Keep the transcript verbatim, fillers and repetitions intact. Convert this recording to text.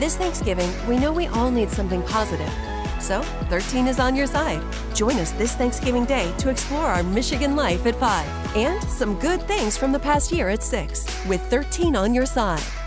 This Thanksgiving, we know we all need something positive. So, thirteen is on your side. Join us this Thanksgiving Day to explore our Michigan life at five and some good things from the past year at six with thirteen on your side.